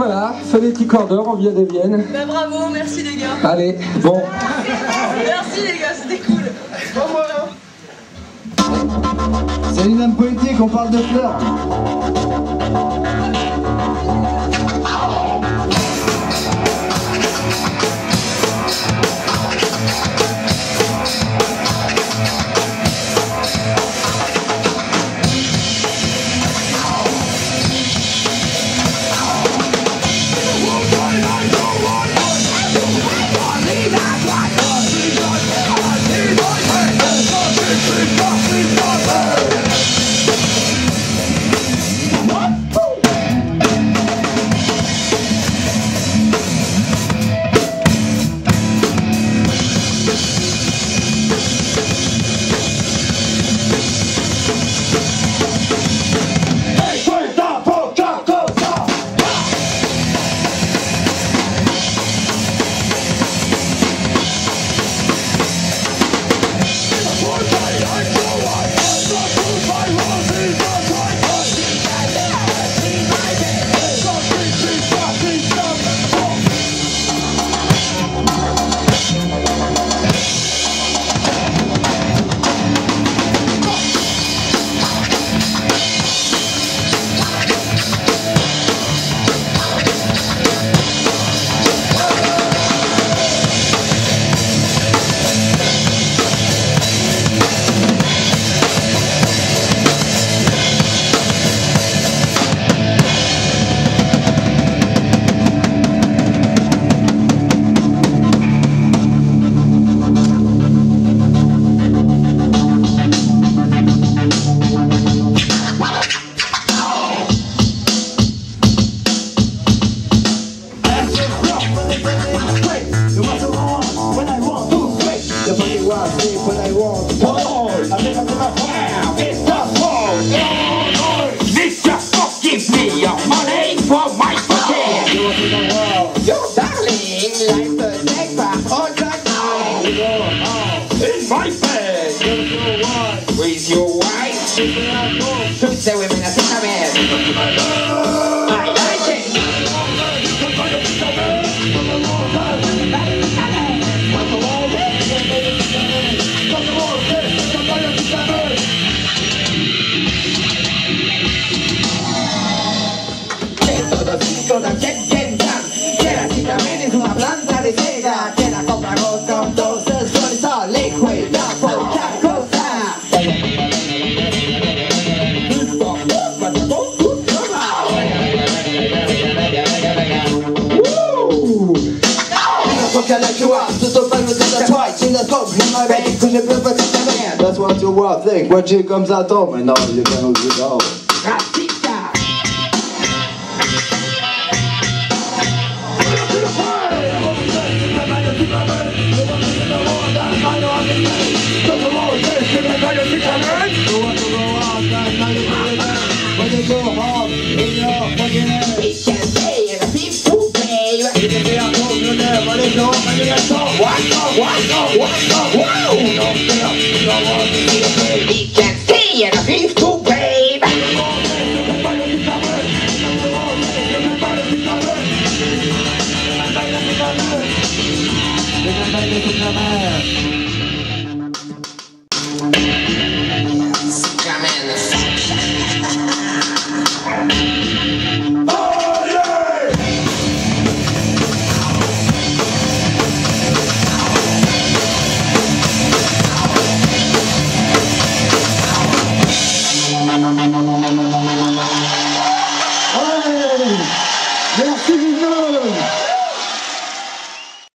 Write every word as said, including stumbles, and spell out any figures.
Voilà, fais des petits quarts d'heure, on vient des Viennes. Bah bravo, merci les gars. Allez, bon. Merci les gars, c'était cool. Bon voilà. C'est une âme poétique, on parle de fleurs. That's what you will think when she comes at home and now you can lose it all. He can see and a thief too, babe. Thank you.